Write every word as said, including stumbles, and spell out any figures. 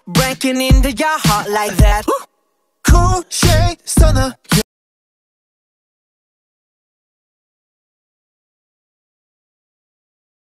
breaking into your heart like that. Cool shade stunner.